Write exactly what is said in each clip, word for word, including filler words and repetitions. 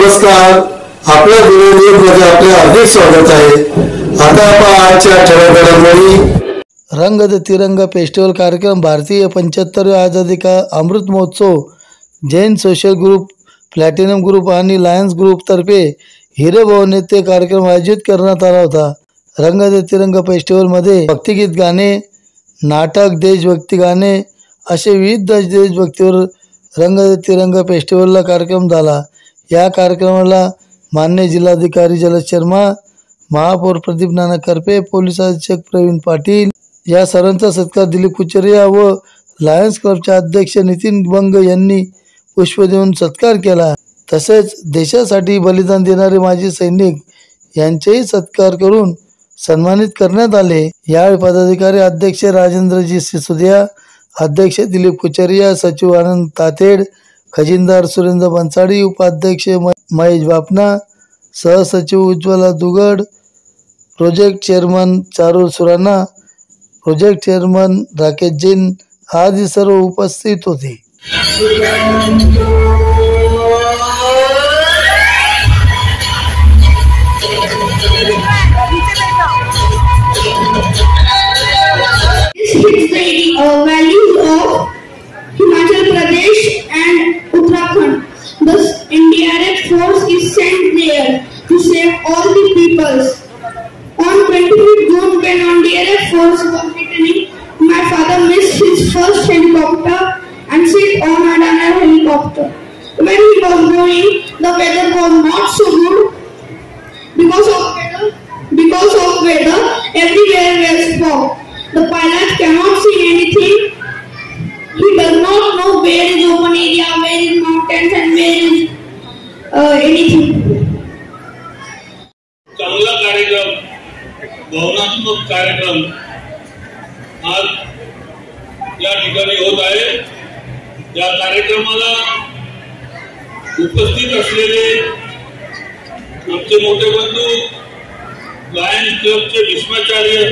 नमस्कार, आपल्या न्यूज मध्ये आपले हार्दिक स्वागत आहे। आता आपण आजच्या ठळक घडामोडी। रंग दे तिरंगा फेस्टिवल कार्यक्रम भारतीय पंच्याहत्तराव्या आझादी ka Amrit Mahotsav Jain social group, platinum group आणि लायन्स ग्रुप तर्फे हिरे भवन येथे कार्यक्रम आयोजित करण्यात आला होता। रंग दे तिरंगा फेस्टिवल मध्ये भक्तिगीत गाणे, नाटक, देशभक्ती गाणे असे विविध देशभक्तीवर रंग दे तिरंगा फेस्टिवलला कार्यक्रम झाला। या कार्यक्रमाला मान्य जिल्हाधिकारी जलज शर्मा, महापौर प्रदीप नाना करपे, पोलीस अधीक्षक प्रवीण पाटील या सर्वांचा सत्कार दिलीप कुचरिया व लायन्स क्लबचे अध्यक्ष नितीन बंग यांनी पुष्प देऊन सत्कार केला। तसेच देशासाठी बलिदान देणारे माजी सैनिक यांचेही सत्कार करून सन्मानित करण्यात आले। यावेळी पदाधिकारी अध्यक्ष राजेंद्रजी सिसोदिया, अध्यक्ष दिलीप कुचरिया, सचिव आनंद तातेड, खजिनदार सुरेंद्र बनसाडी, उपाध्यक्ष महेश बापना, सहसचिव Ujjwala Dugad, project chairman Charul Surana, project chairman Rakesh Jain आदि सर्व उपस्थित होते। values of Himachal Pradesh and Uttarakhand. Thus, N D R F force is sent there to save all the peoples. On twenty-fifth June, when N D R F force was returning, my father missed his first helicopter and sit on another helicopter. When he was going, the weather was not so good. Because of weather, because of weather, everywhere was fog. The pilot cannot see anything. He does not know where is open area, where is mountains, and where is uh, anything. चांगला कार्यक्रम, भावनात्मक कार्यक्रम आज या ठिकाणी होत आहे। या कार्यक्रमाला उपस्थित असलेले आमचे मोठे बंधू लायन्स क्लबचे भीष्माचार्य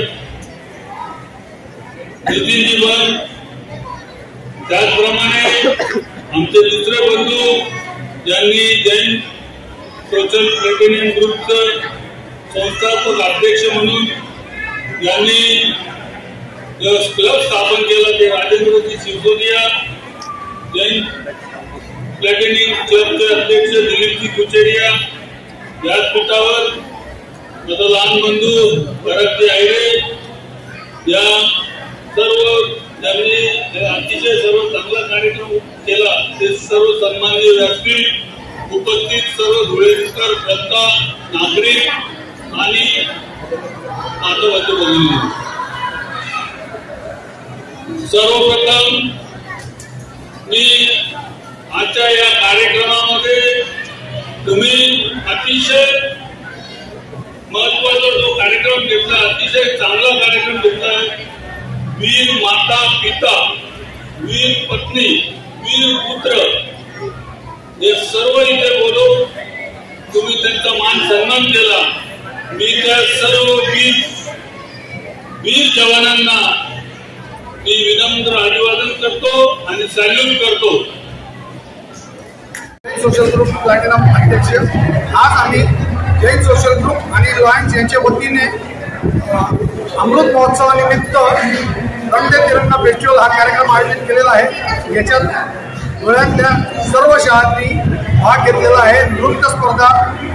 नितीनजी बंग, त्याचप्रमाणे आमचे दुसरे बंधू ज्यांनी जैन सोशल प्लॅटिनम ग्रुपचं संस्थापक अध्यक्ष म्हणून ज्यांनी क्लब स्थापन केला ते राजेंद्रजी सिसोदिया, जैन प्लॅटिनम क्लबचे अध्यक्ष दिलीपजी कुचरिया, व्यासपीठावर माझा लहान बंधू भरतजी आयरे, या सर्व ज्यांनी अतिशय सर्व चांगला कार्यक्रम केला ते सर्व सन्माननीय व्यासपीठ उपस्थित सर्व धुळेकर जनता, नागरिक आणि मातवाचे बंधू, सर्वप्रथम मी आजच्या या कार्यक्रमामध्ये तुम्ही अतिशय महत्वाचा जो कार्यक्रम घेतला, अतिशय चांगला कार्यक्रम घेतला। वीर माता पिता, वीर पत्नी, वीर पुत्र हे सर्व इथे बोलून तुम्ही त्यांचा मान सन्मान केला। मी त्या सर्व वीर वीर जवानांना मी विनम्र अभिवादन करतो आणि सॅल्यूट करतो। सोशल ग्रुप प्लॅटिनम अध्यक्ष, आज आम्ही जैन सोशल ग्रुप आणि लायन्स यांच्या वतीने अमृत महोत्सवानिमित्त रंग दे तिरंगा फेस्टिवल हा कार्यक्रम आयोजित केलेला आहे। याच्यात धुळ्यातल्या सर्व शाळांनी भाग घेतलेला आहे। नृत्य स्पर्धा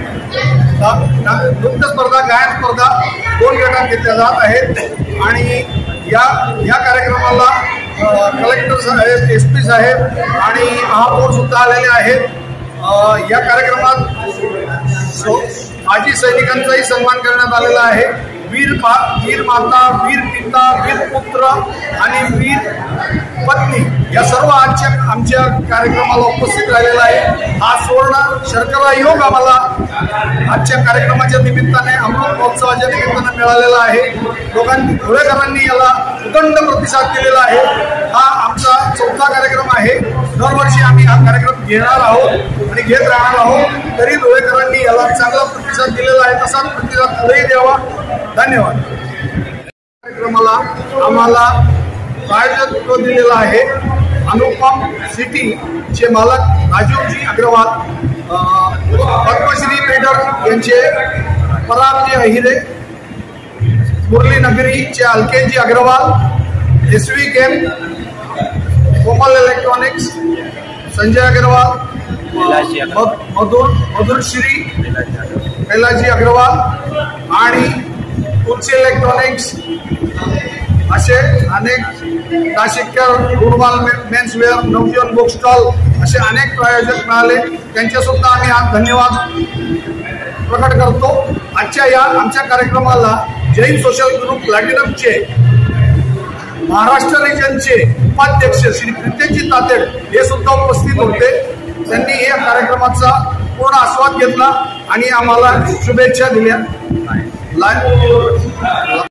नृत्य स्पर्धा गायन स्पर्धा दोन गटात घेतल्या जात आहेत आणि या या कार्यक्रमाला कलेक्टर साहेब, एस पी साहेब आणि महापौर सुद्धा आलेले आहेत। या कार्यक्रमात माजी सैनिकांचाही सन्मान करण्यात आलेला आहे। वीर मा वीर माता, वीर पिता, वीर पुत्र आणि वीर पत्नी या सर्व आजच्या आमच्या कार्यक्रमाला उपस्थित राहिलेला आहे। हा सुवर्ण शर्करा योग आम्हाला आजच्या कार्यक्रमाच्या निमित्ताने, अमृत महोत्सवाच्या निमित्ताने मिळालेला आहे। लोकांनी, धुळेकरांनी याला उदंड प्रतिसाद दिलेला आहे। हा आमचा चौथा कार्यक्रम आहे। दरवर्षी आम्ही हा कार्यक्रम घेणार आहोत आणि घेत राहणार आहोत। तरी धुळेकरांनी याला चांगला प्रतिसाद दिलेला आहे, तसाच प्रतिसाद पुढेही द्यावा। धन्यवाद। कार्यक्रमाला आम्हाला आयोजक दिलेला आहे अनुपम सिटी चे मालक राजीवजी अग्रवाल, पद्मश्री मेडल यांचे परागजी अहिरे, मुरली नगरीचे Alkeji Agarwal, S V game, Komal electronics Sanjay Agarwal, Madhur Madhurshri Kailaji Agarwal आणि तुलसी इलेक्ट्रॉनिक्स असे अनेक नाशिककर, रुरमाल मेन्सवेअर, नवजीवन बुक स्टॉल असे अनेक प्रायोजक मिळाले, त्यांचे सुद्धा आम्ही आज धन्यवाद प्रकट करतो. आजच्या या आमच्या कार्यक्रमाला जैन सोशल ग्रुप प्लॅटिनमचे महाराष्ट्र रिजनचे उपाध्यक्ष श्री प्रितेशजी तातेड हे सुद्धा उपस्थित होते. त्यांनी या कार्यक्रमाचा पूर्ण आस्वाद घेतला आणि आम्हाला शुभेच्छा दिल्या.